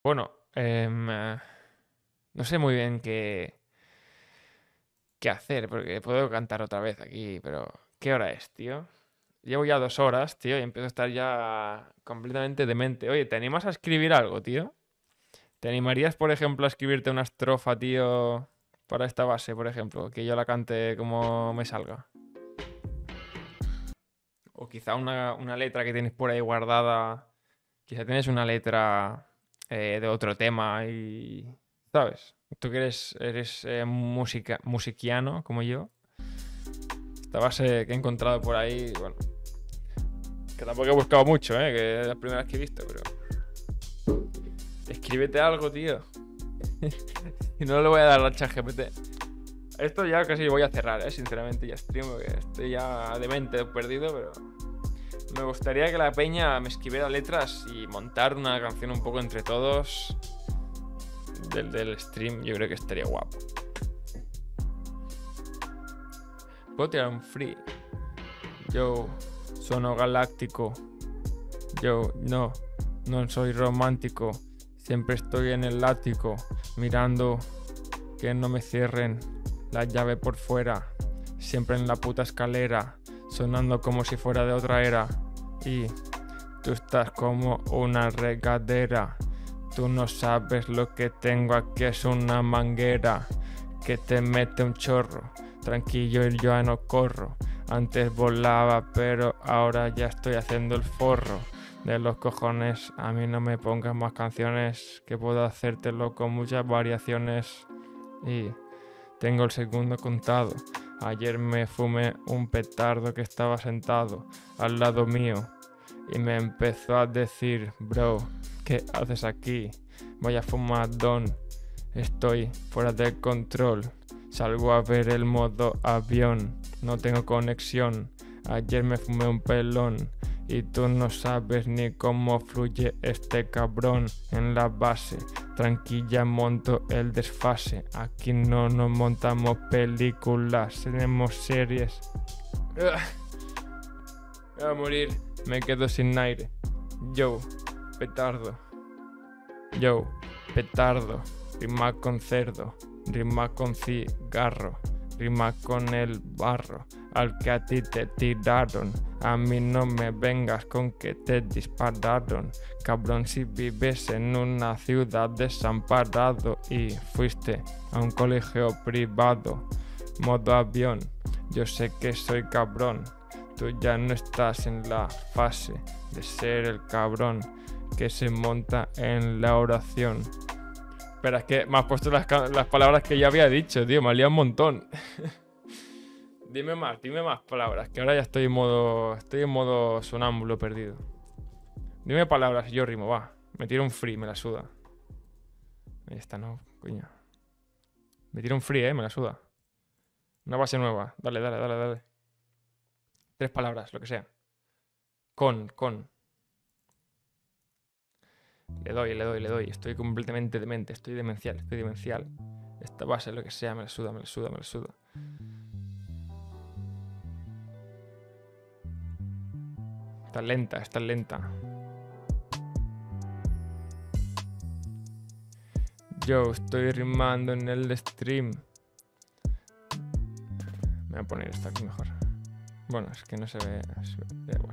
Bueno, no sé muy bien qué hacer, porque puedo cantar otra vez aquí, pero ¿qué hora es, tío? Llevo ya 2 horas, tío, y empiezo a estar ya completamente demente. Oye, ¿te animas a escribir algo, tío? ¿Te animarías, por ejemplo, a escribirte una estrofa, tío, para esta base, por ejemplo? Que yo la cante como me salga. O quizá una letra que tienes por ahí guardada. Quizá tienes una letra de otro tema y... ¿Sabes? Tú que eres musiquiano como yo. Esta base que he encontrado por ahí, bueno, que tampoco he buscado mucho, que es la primera vez que he visto, pero... Escríbete algo, tío. Y no le voy a dar al ChatGPT. Esto ya casi voy a cerrar, sinceramente, ya stream, porque estoy ya demente, perdido, pero... Me gustaría que la peña me escribiera letras y montar una canción un poco entre todos del stream. Yo creo que estaría guapo. Puedo tirar un free. Yo, sono galáctico. Yo, no soy romántico. Siempre estoy en el ático, mirando que no me cierren la llave por fuera. Siempre en la puta escalera, sonando como si fuera de otra era. Y tú estás como una regadera. Tú no sabes lo que tengo aquí, es una manguera que te mete un chorro. Tranquilo, yo ya no corro. Antes volaba, pero ahora ya estoy haciendo el forro. De los cojones, a mí no me pongas más canciones, que puedo hacértelo con muchas variaciones. Y tengo el segundo contado. Ayer me fumé un petardo que estaba sentado al lado mío y me empezó a decir: bro, ¿qué haces aquí? Vaya fumadón, estoy fuera de control. Salgo a ver el modo avión, no tengo conexión. Ayer me fumé un pelón y tú no sabes ni cómo fluye este cabrón en la base. Tranquila, monto el desfase. Aquí no nos montamos películas, tenemos series. Voy a morir, me quedo sin aire. Yo, petardo. Yo, petardo. Rima con cerdo, rima con cigarro, rima con el barro al que a ti te tiraron. A mí no me vengas con que te dispararon. Cabrón, si vives en una ciudad desamparado y fuiste a un colegio privado, modo avión, yo sé que soy cabrón. Tú ya no estás en la fase de ser el cabrón que se monta en la oración. Espera, es que me has puesto las palabras que ya había dicho, tío, me ha liado un montón. Dime más palabras, que ahora ya estoy en modo sonámbulo perdido. Dime palabras y yo rimo, va. Me tiro un free, me la suda. Ahí está, no, coño. Me tiro un free, me la suda. Una base nueva, dale. 3 palabras, lo que sea. Con. Le doy. Estoy completamente demente, estoy demencial. Esta base, lo que sea, me la suda. Está lenta. Yo estoy rimando en el stream. Me voy a poner esto aquí mejor. Bueno, es que no se ve, da igual.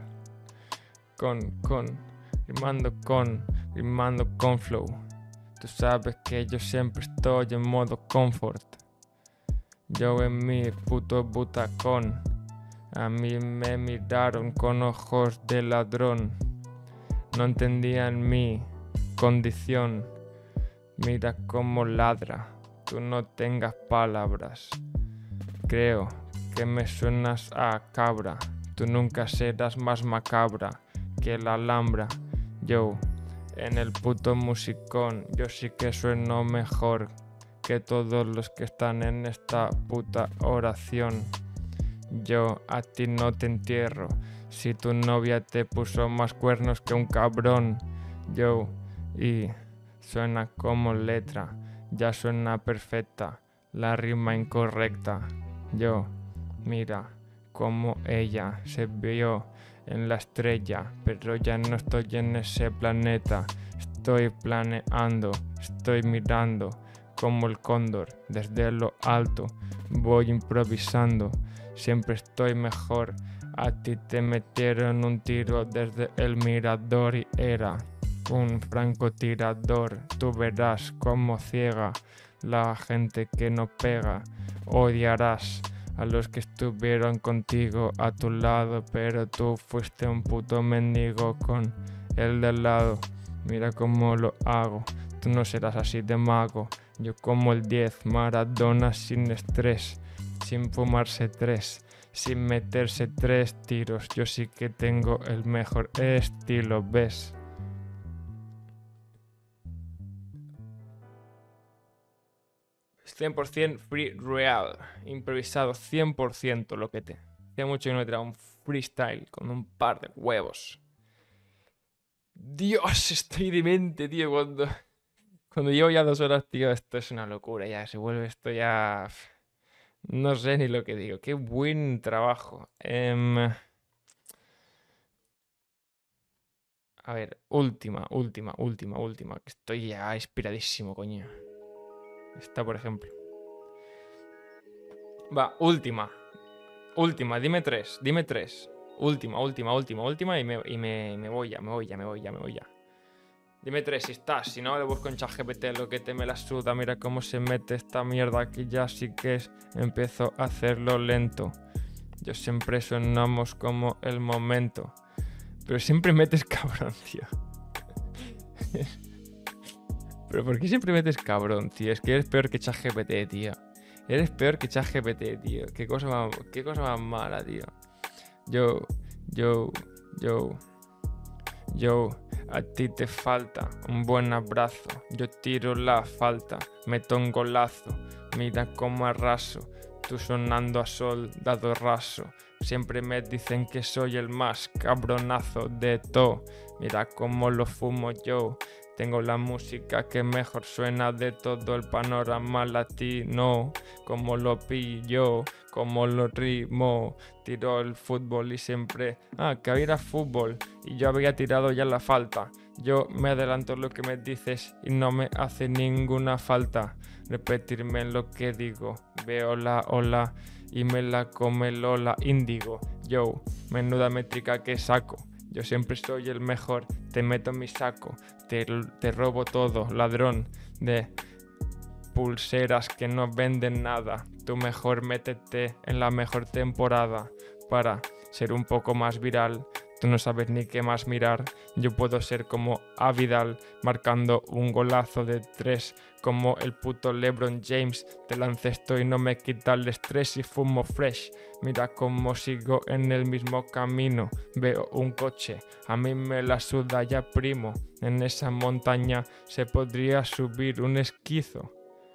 Rimando con flow. Tú sabes que yo siempre estoy en modo comfort. Yo en mi puto butacón. A mí me miraron con ojos de ladrón. No entendían mi condición. Mira cómo ladra. Tú no tengas palabras. Creo que me suenas a cabra. Tú nunca serás más macabra que la Alhambra. Yo, en el puto musicón, yo sí que sueno mejor que todos los que están en esta puta oración. Yo a ti no te entierro si tu novia te puso más cuernos que un cabrón. Yo, y suena como letra, ya suena perfecta, la rima incorrecta. Yo, mira cómo ella se vio en la estrella, pero ya no estoy en ese planeta. estoy planeando, estoy mirando como el cóndor desde lo alto, voy improvisando, siempre estoy mejor. A ti te metieron un tiro desde el mirador y era un francotirador. Tú verás cómo ciega la gente que no pega. Odiarás a los que estuvieron contigo a tu lado, pero tú fuiste un puto mendigo con el de al lado. Mira cómo lo hago, tú no serás así de mago. Yo como el 10, Maradona sin estrés, sin fumarse 3, sin meterse 3 tiros. Yo sí que tengo el mejor estilo, ¿ves? Es 100% free real, improvisado 100% lo que te. Hacía mucho que no me tiraba un freestyle con un par de huevos. Dios, estoy demente, tío, cuando llevo ya 2 horas, tío, esto es una locura, ya se vuelve esto ya... No sé ni lo que digo, qué buen trabajo. A ver, última, que estoy ya inspiradísimo, coño. Esta, por ejemplo. Va, última, dime tres. Última, y me voy ya. Dime 3 si estás, si no le busco en ChatGPT lo que te me la suda. Mira cómo se mete esta mierda aquí ya sí que es. Empiezo a hacerlo lento. Yo siempre sonamos como el momento. Pero siempre metes cabrón, tío. Pero ¿por qué siempre metes cabrón, tío? Es que eres peor que ChatGPT, tío. Eres peor que ChatGPT, tío. Qué cosa más mala, tío. Yo, a ti te falta un buen abrazo. Yo tiro la falta, meto un golazo. Mira cómo arraso, tú sonando a soldado raso. Siempre me dicen que soy el más cabronazo de todo. Mira cómo lo fumo yo. Tengo la música que mejor suena de todo el panorama latino. Como lo pillo, como lo rimo. Tiro el fútbol y siempre... que había fútbol y yo había tirado ya la falta. Yo me adelanto lo que me dices y no me hace ninguna falta repetirme lo que digo. Veo la ola y me la come Lola Índigo. Yo, menuda métrica que saco. Yo siempre soy el mejor, te meto en mi saco, te robo todo, ladrón de pulseras que no venden nada. Tú mejor métete en la mejor temporada para ser un poco más viral. Tú no sabes ni qué más mirar. Yo puedo ser como Avidal, marcando un golazo de 3, como el puto LeBron James. Te lancesto y no me quita el estrés y fumo fresh. Mira cómo sigo en el mismo camino. Veo un coche, a mí me la suda ya primo. En esa montaña se podría subir un esquizo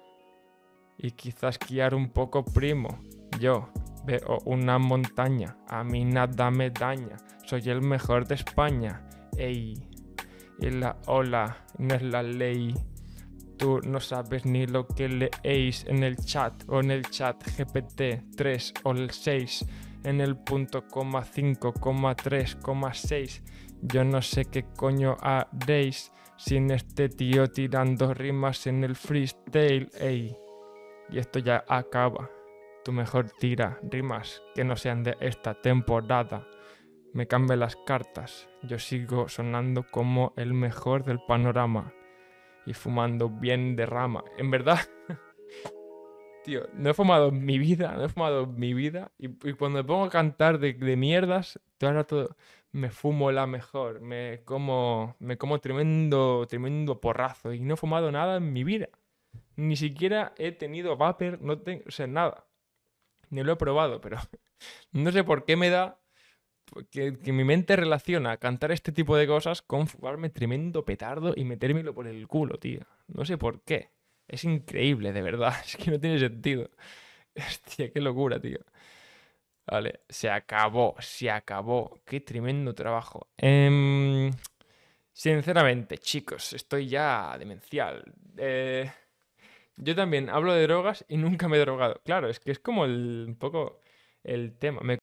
y quizás esquiar un poco primo. Yo veo una montaña, a mí nada me daña. Soy el mejor de España, ey. Y la ola no es la ley. Tú no sabes ni lo que leéis en el chat o en el chat GPT 3 o el 6. En el punto, coma 5, coma 3, coma 6. Yo no sé qué coño haréis sin este tío tirando rimas en el freestyle, ey. Y esto ya acaba. Tú mejor tira rimas que no sean de esta temporada. Me cambio las cartas. Yo sigo sonando como el mejor del panorama. Y fumando bien de rama. En verdad, tío, no he fumado en mi vida. Y cuando me pongo a cantar de mierdas, todo me fumo la mejor. Me como tremendo porrazo. Y no he fumado nada en mi vida. Ni siquiera he tenido vapor, no tengo, o sea, nada. Ni lo he probado, pero no sé por qué me da que mi mente relaciona cantar este tipo de cosas con fumarme tremendo petardo y metérmelo por el culo, tío. No sé por qué. Es increíble, de verdad. Es que no tiene sentido. Hostia, qué locura, tío. Vale, se acabó. Qué tremendo trabajo. Sinceramente, chicos, estoy ya demencial. Yo también hablo de drogas y nunca me he drogado. Claro, es que es como un poco el tema.